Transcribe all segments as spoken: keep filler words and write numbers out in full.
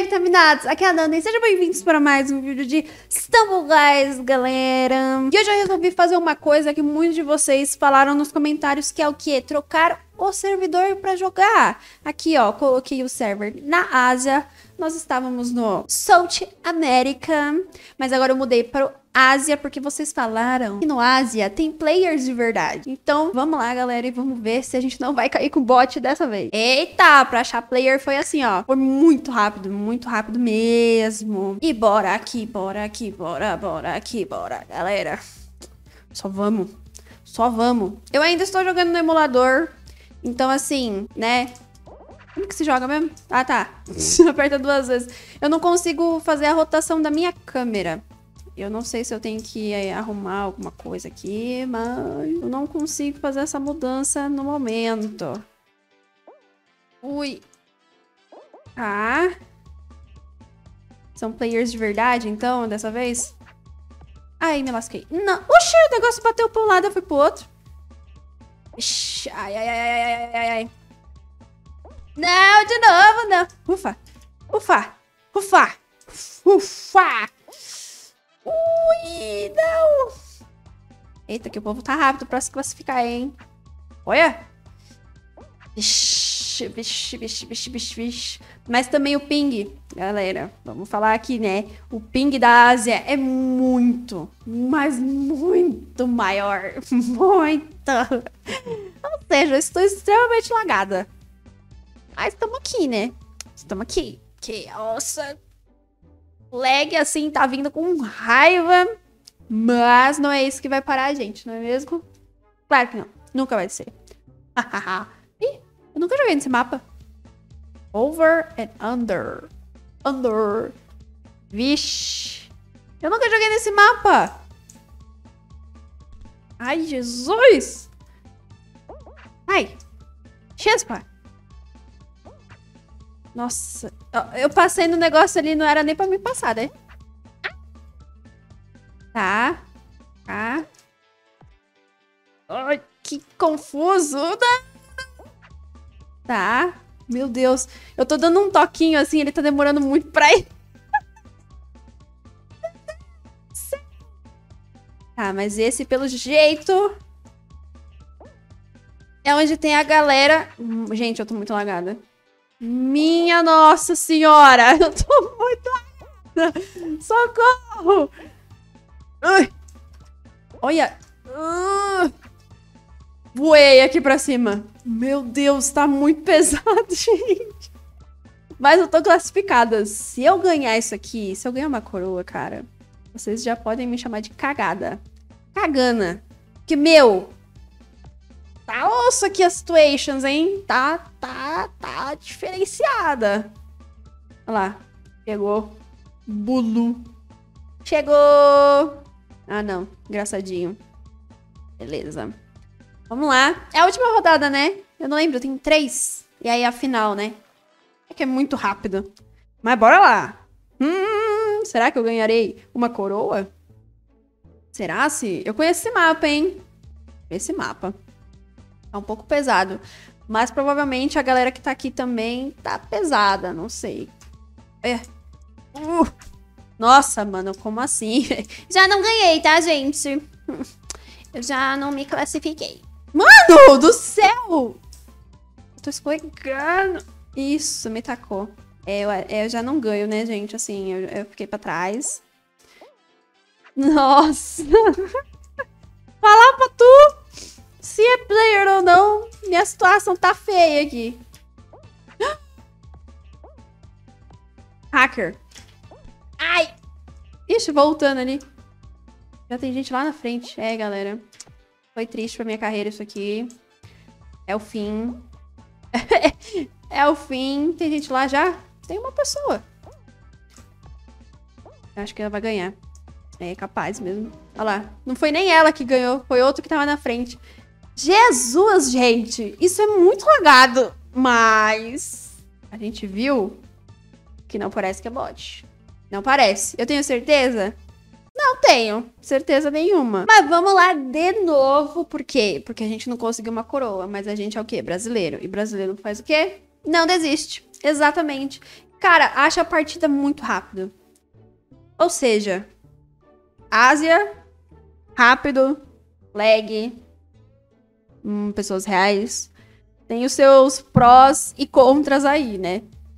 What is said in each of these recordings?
vitaminados, aqui é a Nanda e sejam bem-vindos para mais um vídeo de Stumble Guys, galera. E hoje eu resolvi fazer uma coisa que muitos de vocês falaram nos comentários, que é o quê? Trocar o servidor para jogar. Aqui, ó, coloquei o server na Ásia. Nós estávamos no South America, mas agora eu mudei para o Ásia, porque vocês falaram que no Ásia tem players de verdade. Então, vamos lá, galera, e vamos ver se a gente não vai cair com o bot dessa vez. Eita, pra achar player foi assim, ó. Foi muito rápido, muito rápido mesmo. E bora aqui, bora aqui, bora, bora aqui, bora, galera. Só vamos, só vamos. Eu ainda estou jogando no emulador, então assim, né... Como que se joga mesmo? Ah, tá. Aperta duas vezes. Eu não consigo fazer a rotação da minha câmera. Eu não sei se eu tenho que é, arrumar alguma coisa aqui, mas eu não consigo fazer essa mudança no momento. Ui. Tá. São players de verdade, então, dessa vez? Ai, me lasquei. Não. Oxi, o negócio bateu pra um lado e eu fui pro outro. Ixi, ai, ai, ai, ai, ai, ai, ai. Não, de novo, não. Ufa. Ufa. Ufa. Ufa. Ui, não. Eita, que o povo tá rápido pra se classificar, hein? Olha. Vixe, vixe, vixe, vixe, vixe, vixe. Mas também o ping, galera. Vamos falar aqui, né? O ping da Ásia é muito, mas muito maior. Muito. Ou seja, eu estou extremamente lagada. Mas estamos aqui, né? Estamos aqui. Que, nossa. Lag, assim, tá vindo com raiva. Mas não é isso que vai parar a gente, não é mesmo? Claro que não. Nunca vai ser. Ih, eu nunca joguei nesse mapa. Over and under. Under. Vixe. Eu nunca joguei nesse mapa. Ai, Jesus. Ai. Chespa. Nossa, eu passei no negócio ali, não era nem pra me passar, né? Tá, tá. Ai, que confuso. Tá, meu Deus. Eu tô dando um toquinho assim, ele tá demorando muito pra ir. Tá, mas esse, pelo jeito... É onde tem a galera... Gente, eu tô muito lagada. Minha Nossa Senhora! Eu tô muito lagada! Socorro! Ui. Olha! Uh. Voei aqui pra cima. Meu Deus, tá muito pesado, gente. Mas eu tô classificada. Se eu ganhar isso aqui, se eu ganhar uma coroa, cara, vocês já podem me chamar de cagada. Cagana. Que, meu... Tá osso aqui as situations, hein? Tá, tá, tá diferenciada. Olha lá. Pegou. Bulu. Chegou. Ah, não. Engraçadinho. Beleza. Vamos lá. É a última rodada, né? Eu não lembro. Tem três. E aí a final, né? É que é muito rápido. Mas bora lá. Hum, será que eu ganharei uma coroa? Será se... Eu conheço esse mapa, hein? Esse mapa. Tá um pouco pesado. Mas provavelmente a galera que tá aqui também tá pesada. Não sei. É. Uh. Nossa, mano. Como assim? Já não ganhei, tá, gente? Eu já não me classifiquei. Mano do céu! Eu tô escorregando. Isso, me tacou. É, eu, eu já não ganho, né, gente? Assim, eu, eu fiquei pra trás. Nossa! Falar pra tu! Se é player ou não, minha situação tá feia aqui. Hacker. Ai! Ixi, voltando ali. Já tem gente lá na frente. É, galera. Foi triste pra minha carreira isso aqui. É o fim. É o fim. Tem gente lá já? Tem uma pessoa. Acho que ela vai ganhar. É capaz mesmo. Olha lá. Não foi nem ela que ganhou. Foi outro que tava na frente. Jesus, gente, isso é muito lagado, mas a gente viu que não parece que é bot. Não parece. Eu tenho certeza? Não tenho certeza nenhuma. Mas vamos lá de novo, por quê? Porque a gente não conseguiu uma coroa, mas a gente é o quê? Brasileiro. E brasileiro faz o quê? Não desiste. Exatamente. Cara, acha a partida muito rápido. Ou seja, Ásia, rápido, lag, hum, pessoas reais. Tem os seus prós e contras aí, né?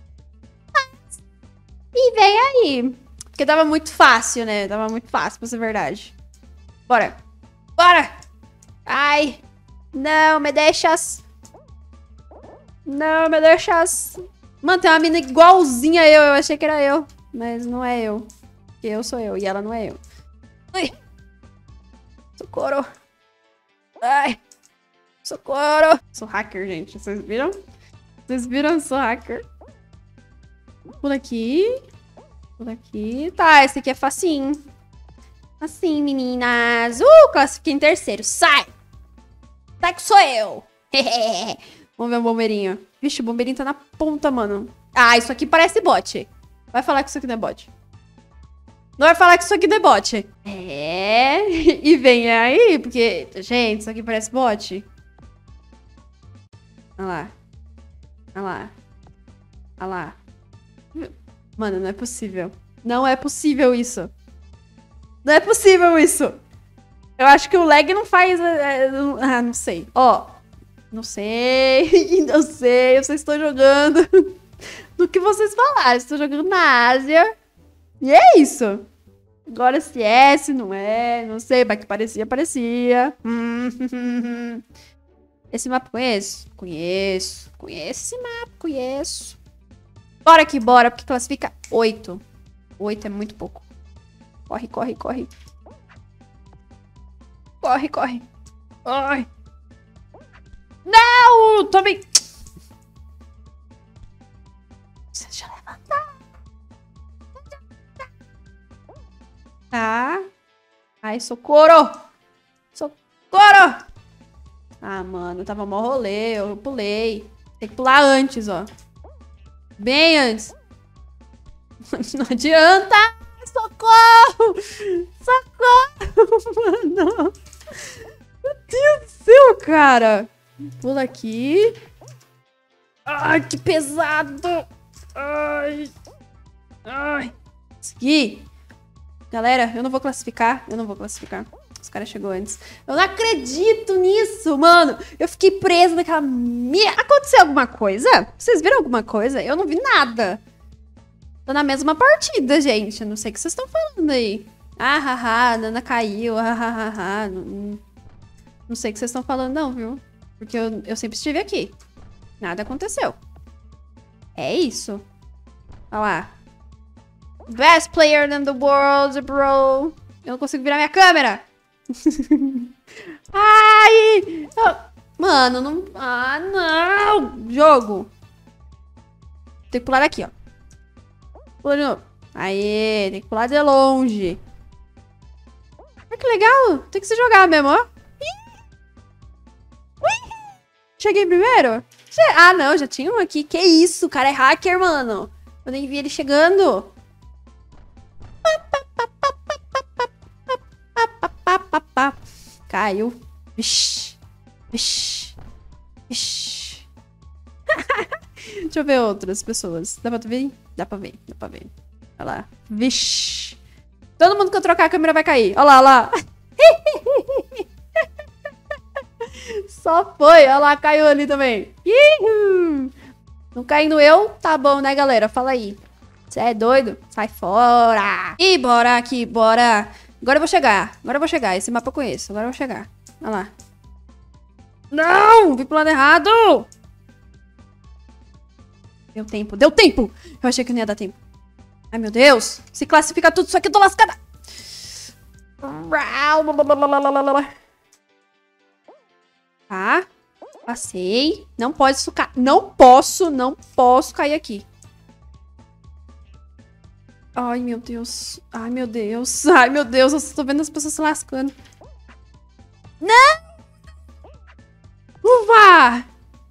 E vem aí. Porque tava muito fácil, né? Tava muito fácil, pra ser verdade. Bora. Bora! Ai! Não, me deixas. Não, me deixas. Mano, tem uma mina igualzinha a eu. Eu achei que era eu. Mas não é eu. Porque eu sou eu e ela não é eu. Ui! Socorro! Ai! Socorro! Sou hacker, gente. Vocês viram? Vocês viram? Eu sou hacker. Por aqui. Por aqui. Tá, esse aqui é facinho. Assim, meninas. Uh, classifiquei em terceiro. Sai! Sai que sou eu. Vamos ver o bombeirinho. Vixe, o bombeirinho tá na ponta, mano. Ah, isso aqui parece bot. Vai falar que isso aqui não é bot. Não vai falar que isso aqui não é bot. É. E vem aí, porque... Gente, isso aqui parece bot. Olha lá. Olha lá. Olha lá. Mano, não é possível. Não é possível isso. Não é possível isso. Eu acho que o lag não faz... É, é, não, ah, não sei. Ó. Não sei. Não sei. Eu só estou jogando do que vocês falaram. Estou jogando na Ásia. E é isso. Agora se é, se não é. Não sei. Mas que parecia, parecia. Esse mapa conheço? Conheço. Conheço esse mapa. Conheço. Bora que bora. Porque classifica oito. oito é muito pouco. Corre, corre, corre. Corre, corre. Ai. Não! Tomei. Deixa eu levantar. Tá. Ai, socorro. Socorro. Ah, mano, tava mó rolê. Eu pulei. Tem que pular antes, ó. Bem antes. Não adianta. Socorro. Socorro, mano. Meu Deus do céu, cara. Pula aqui. Ai, que pesado. Ai. Ai. Segui. Galera, eu não vou classificar. Eu não vou classificar. Os caras chegou antes. Eu não acredito nisso, mano. Eu fiquei presa naquela... Aconteceu alguma coisa? Vocês viram alguma coisa? Eu não vi nada. Tô na mesma partida, gente. Eu não sei o que vocês estão falando aí. Ah, haha, a Nana caiu. Ah, haha. Não, não sei o que vocês estão falando não, viu? Porque eu, eu sempre estive aqui. Nada aconteceu. É isso. Olha lá. Best player in the world, bro. Eu não consigo virar minha câmera. Ai! Mano, não... Ah, não! Jogo. Tem que pular daqui, ó. Pula de novo. Aê, tem que pular de longe. Ah, que legal. Tem que se jogar mesmo, ó. Cheguei primeiro? Ah, não, já tinha um aqui. Que isso, o cara é hacker, mano. Eu nem vi ele chegando. Caiu. Vixe. Vixe. Vixe. Deixa eu ver outras pessoas. Dá pra ver? Dá pra ver, dá pra ver. Olha lá. Vixe. Todo mundo que eu trocar a câmera vai cair. Olha lá, olha lá. Só foi. Olha lá, caiu ali também. Ihu. Não caindo eu? Tá bom, né, galera? Fala aí. Você é doido? Sai fora. E bora aqui, bora. Agora eu vou chegar. Agora eu vou chegar. Esse mapa eu conheço. Agora eu vou chegar. Olha lá. Não! Vim pro lado errado! Deu tempo. Deu tempo! Eu achei que não ia dar tempo. Ai, meu Deus. Se classifica tudo isso aqui, eu tô lascada. Tá. Passei. Não pode sucar. Não posso, não posso cair aqui. Ai, meu Deus. Ai, meu Deus. Ai, meu Deus. Eu estou vendo as pessoas se lascando. Não! Ufa!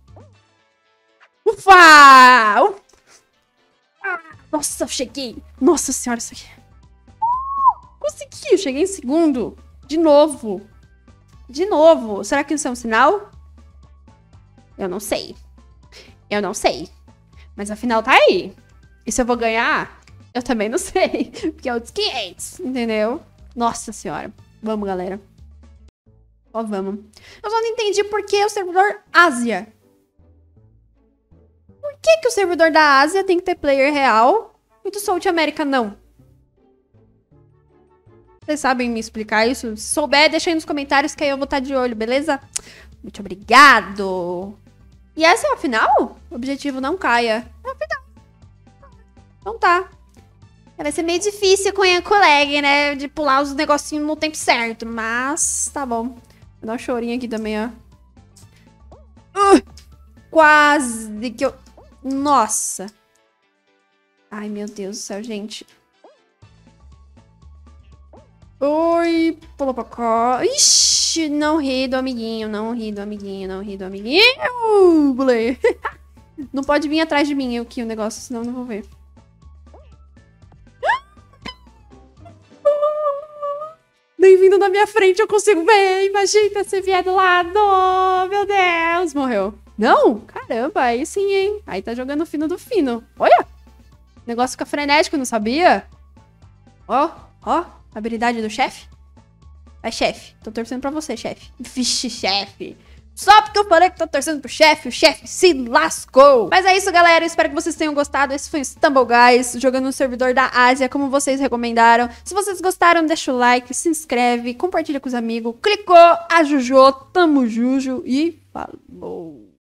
Ufa! Ufa! Nossa, eu cheguei. Nossa senhora, isso aqui. Consegui. Eu cheguei em segundo. De novo. De novo. Será que isso é um sinal? Eu não sei. Eu não sei. Mas afinal tá aí. E se eu vou ganhar, eu também não sei. Porque é outros quinhentos, entendeu? Nossa senhora. Vamos, galera. Ó, vamos. Eu só não entendi por que o servidor Ásia. Por que que o servidor da Ásia tem que ter player real e do South America não? Vocês sabem me explicar isso? Se souber, deixa aí nos comentários que aí eu vou estar de olho, beleza? Muito obrigado. E essa é a final? O objetivo não caia. É a final. Então tá. Vai ser meio difícil com a colega, né? De pular os negocinhos no tempo certo. Mas tá bom. Vou dar um chorinho aqui também, ó. Uh, quase que eu... Nossa. Ai, meu Deus do céu, gente. Oi, pulou pra cá. Ixi, não ri do amiguinho, não ri do amiguinho, não ri do amiguinho. Pulei. Não pode vir atrás de mim aqui o negócio, senão eu não vou ver. Nem vindo na minha frente eu consigo ver. Imagina se vier do lado. Oh, meu Deus. Morreu. Não? Caramba, aí sim, hein? Aí tá jogando fino do fino. Olha. O negócio fica frenético, não sabia? Ó, ó. Habilidade do chefe. Vai, chefe. Tô torcendo pra você, chefe. Vixe, chefe. Só porque eu falei que tô torcendo pro chefe, o chefe se lascou. Mas é isso, galera. Eu espero que vocês tenham gostado. Esse foi o Stumble Guys, jogando no servidor da Ásia, como vocês recomendaram. Se vocês gostaram, deixa o like, se inscreve, compartilha com os amigos. Clicou, ajujou, tamo juju e falou.